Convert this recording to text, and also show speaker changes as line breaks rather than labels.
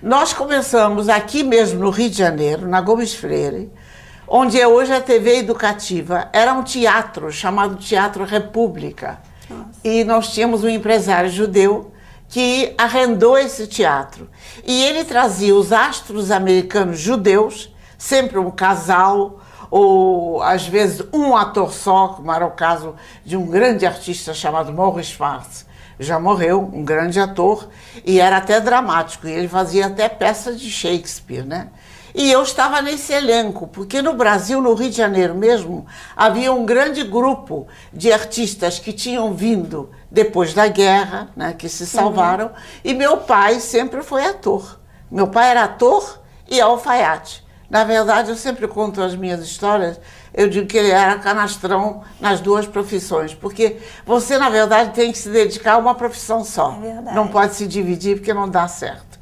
Nós começamos aqui mesmo no Rio de Janeiro, na Gomes Freire, onde é hoje a TV Educativa. Era um teatro chamado Teatro República. Nossa. E nós tínhamos um empresário judeu que arrendou esse teatro. E ele trazia os astros americanos judeus, sempre um casal, ou às vezes um ator só, como era o caso de um grande artista chamado Morris Schwartz. Já morreu, um grande ator, e era até dramático, e ele fazia até peças de Shakespeare, né? E eu estava nesse elenco, porque no Brasil, no Rio de Janeiro mesmo, havia um grande grupo de artistas que tinham vindo depois da guerra, né, que se salvaram, e meu pai sempre foi ator. Meu pai era ator e alfaiate. Na verdade, eu sempre conto as minhas histórias, eu digo que ele era canastrão nas duas profissões, porque você, na verdade, tem que se dedicar a uma profissão só.
É verdade.
Não pode se dividir porque não dá certo.